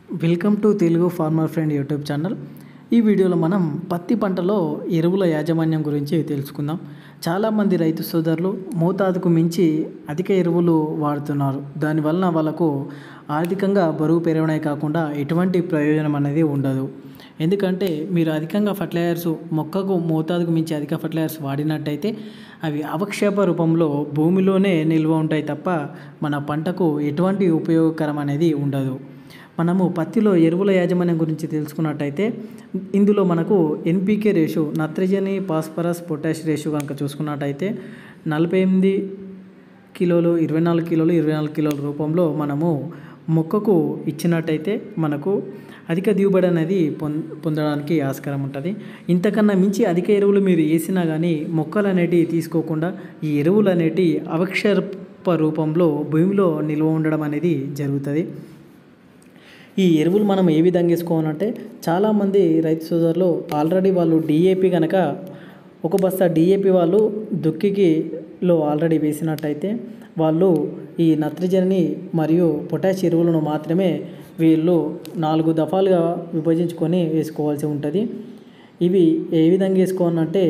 Welcome to Telugu farmer friend YouTube channel. ఈ వీడియోలో మనం పత్తి పంటలో ఎరువుల యాజమాన్యం గురించి తెలుసుకుందాం. చాలామంది రైతు సోదరులు మోతాదుకు మించి అధిక ఎరువులు వాడుతున్నారు. దానివలన వాళ్ళకు ఆర్థికంగా బరువు పెరగడమే కాకుండా ఎటువంటి ప్రయోజనం అనేది ఉండదు. ఎందుకంటే మీరు అధికంగా ఫర్టిలైజర్స్ మొక్కకు మోతాదుకు మించి అధిక ఫర్టిలైజర్స్ వాడినట్టయితే అవి అవక్షేప రూపంలో భూమిలోనే నిల్వ ఉంటాయి తప్ప మన పంటకు ఎటువంటి ఉపయోగకరం అనేది ఉండదు. మనము పత్తిలో ఎరువుల యాజమాన్యం గురించి తెలుసుకున్నట్టయితే ఇందులో మనకు ఎన్పికే రేషియో, నత్రజని, ఫాస్ఫరస్, పొటాష్ రేషియో కనుక చూసుకున్నట్టయితే 48 కిలోలు, 24 కిలోలు, 24 కిలోల రూపంలో మనము మొక్కకు ఇచ్చినట్టయితే మనకు అధిక దిగుబడి అనేది పొందడానికి ఆస్కారం ఉంటుంది. ఇంతకన్నా మించి అధిక ఎరువులు మీరు వేసినా కానీ మొక్కలు అనేటివి తీసుకోకుండా ఈ ఎరువులు అనేటివి అవక్షేప రూపంలో భూమిలో నిల్వ ఉండడం అనేది జరుగుతుంది. ఈ ఎరువులు మనం ఏ విధంగా వేసుకోవాలంటే చాలామంది రైతు సోదరులు ఆల్రెడీ వాళ్ళు డిఏపి కనుక ఒక బస్తా డిఏపి వాళ్ళు దుక్కిలో ఆల్రెడీ వేసినట్టయితే వాళ్ళు ఈ నత్రజని మరియు పొటాష్ ఎరువులను మాత్రమే వీళ్ళు 4 దఫాలుగా విభజించుకొని వేసుకోవాల్సి ఉంటుంది. ఇవి ఏ విధంగా వేసుకోవాలంటే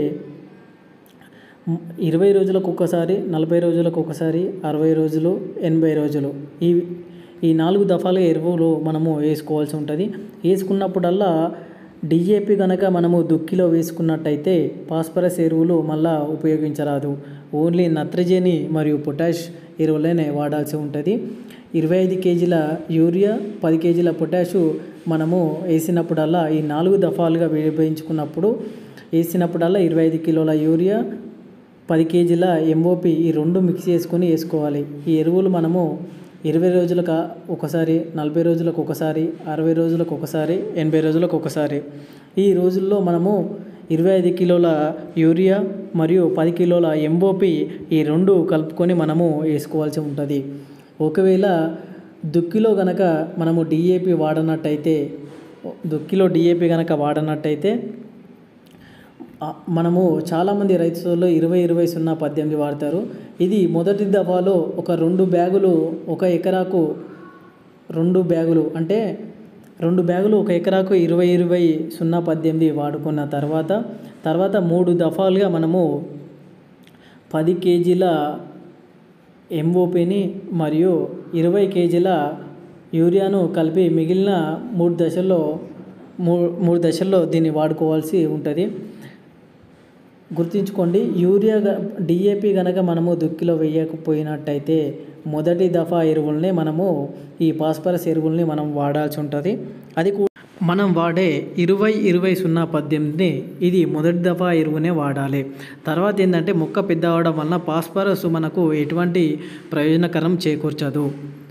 20 రోజులకు ఒకసారి, 40 రోజులకు ఒకసారి, 60 రోజులు, 80 రోజులు ఈ 4 దఫాలుగా ఎరువులు మనము వేసుకోవాల్సి ఉంటుంది. వేసుకున్నప్పుడల్లా డిఏపి కనుక మనము దుక్కిలో వేసుకున్నట్టయితే ఫాస్ఫరస్ ఎరువులు మళ్ళీ ఉపయోగించరాదు. ఓన్లీ నత్రజని మరియు పొటాష్ ఎరువులనే వాడాల్సి ఉంటుంది. 25 కేజీల యూరియా, 10 కేజీల పొటాషు మనము వేసినప్పుడల్లా ఈ 4 దఫాలుగా విభజించుకున్నప్పుడు వేసినప్పుడల్లా 25 కిలోల యూరియా, 10 కేజీల ఎంఓపి ఈ 2 మిక్స్ చేసుకొని వేసుకోవాలి. ఈ ఎరువులు మనము 20 రోజులకు ఒకసారి, 40 రోజులకు ఒకసారి, 60 రోజులకు ఒకసారి, 80 రోజులకు ఒకసారి ఈ రోజుల్లో మనము 25 కిలోల యూరియా మరియు 10 కిలోల ఎంఓపి ఈ 2 కలుపుకొని మనము వేసుకోవాల్సి ఉంటుంది. ఒకవేళ దుక్కిలో కనుక మనము డిఏపి వాడనట్టయితే మనము చాలామంది రైతు సోదరులు 20-20-0-18 వాడతారు. ఇది మొదటి దఫాలో ఒక 2 బ్యాగులు ఒక ఎకరాకు 2 బ్యాగులు అంటే 2 బ్యాగులు ఒక ఎకరాకు 20-20-0-18 వాడుకున్న తర్వాత 3 దఫాలుగా మనము 10 కేజీల ఎంఓపిని మరియు 20 కేజీల యూరియాను కలిపి మిగిలిన 3 దశల్లో దీన్ని వాడుకోవాల్సి ఉంటుంది. గుర్తుంచుకోండి, యూరియా డిఏపి కనుక మనము దుక్కిలో వేయకపోయినట్టయితే మొదటి దఫా ఎరువుల్ని మనము ఈ ఫాస్ఫరస్ ఎరువుల్ని మనం వాడాల్సి ఉంటుంది. అది మనం వాడే 20-20-0-18 ఇది మొదటి దఫా ఎరువునే వాడాలి. తర్వాత ఏంటంటే మొక్క పెద్ద అవడం వలన ఫాస్ఫరస్ మనకు ఎటువంటి ప్రయోజనకరం చేకూర్చదు.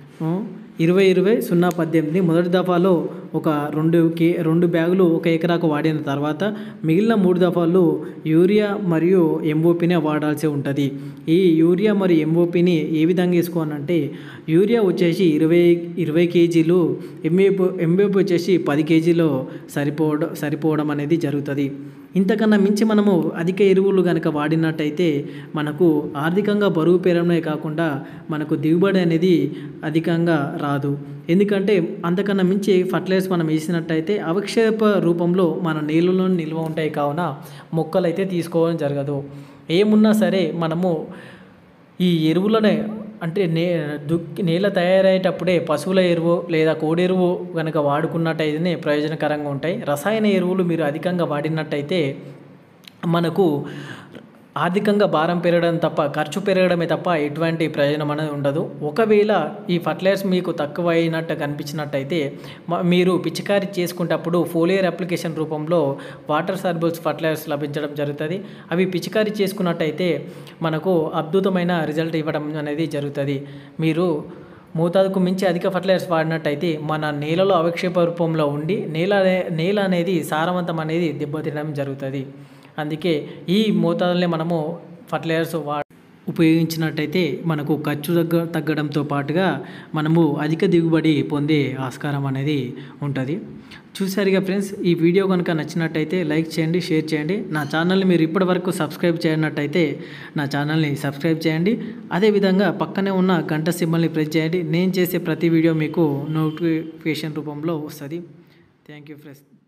20-20-0-18 మొదటి దఫాలో ఒక 2 బ్యాగులు ఒక ఎకరాకు వాడిన తర్వాత మిగిలిన 3 దఫాలు యూరియా మరియు ఎంఓపినే వాడాల్సి ఉంటుంది. ఈ యూరియా మరియు ఎంఓపిని ఏ విధంగా వేసుకోవాలంటే యూరియా వచ్చేసి 20 కేజీలు, ఎంఓపి వచ్చేసి 10 కేజీలు సరిపోవడం అనేది జరుగుతుంది. ఇంతకన్నా మించి మనము అధిక ఎరువులు కనుక వాడినట్టయితే మనకు ఆర్థికంగా బరువు పెరగడమే కాకుండా మనకు దిగుబడి అనేది అధికంగా రాదు. ఎందుకంటే అంతకన్నా మించి ఫర్టిలైజర్స్ మనం వేసినట్టయితే అవక్షేప రూపంలో మన నీళ్ళలో నిల్వ ఉంటాయి కావున మొక్కలు అయితే తీసుకోవడం జరగదు. ఏమున్నా సరే మనము ఈ ఎరువులనే అంటే నేల తయారయ్యేటప్పుడే పశువుల ఎరువు లేదా కోడి ఎరువు కనుక వాడుకున్నట్టయితేనే ప్రయోజనకరంగా ఉంటాయి. రసాయన ఎరువులు మీరు అధికంగా వాడినట్టయితే మనకు ఆర్థికంగా భారం పెరగడం తప్ప, ఖర్చు పెరగడమే తప్ప ఎటువంటి ప్రయోజనం అనేది ఉండదు. ఒకవేళ ఈ ఫర్టిలైజర్స్ మీకు తక్కువ అయినట్టు కనిపించినట్టయితే మీరు పిచికారీ చేసుకునేటప్పుడు ఫోలియర్ అప్లికేషన్ రూపంలో వాటర్ సాల్యుబుల్స్ ఫర్టిలైజర్స్ లభించడం జరుగుతుంది. అవి పిచికారీ చేసుకున్నట్టయితే మనకు అద్భుతమైన రిజల్ట్ ఇవ్వడం అనేది జరుగుతుంది. మీరు మోతాదుకు మించి అధిక ఫర్టిలైజర్స్ వాడినట్టయితే మన నేలలో అవక్షేప రూపంలో ఉండి నేల అనేది సారవంతం అనేది దెబ్బతినడం జరుగుతుంది. అందుకే ఈ మోతాదులనే మనము ఫర్టిలైజర్స్ ఉపయోగించినట్టయితే మనకు ఖర్చు తగ్గడంతో పాటుగా మనము అధిక దిగుబడి పొందే ఆస్కారం అనేది ఉంటుంది. చూసారుగా ఫ్రెండ్స్, ఈ వీడియో కనుక నచ్చినట్టయితే లైక్ చేయండి, షేర్ చేయండి. నా ఛానల్ని మీరు ఇప్పటివరకు సబ్స్క్రైబ్ చేయనట్టయితే నా ఛానల్ని సబ్స్క్రైబ్ చేయండి. అదేవిధంగా పక్కనే ఉన్న గంట సింబల్ని ప్రెస్ చేయండి. నేను చేసే ప్రతి వీడియో మీకు నోటిఫికేషన్ రూపంలో వస్తుంది. Thank you friends.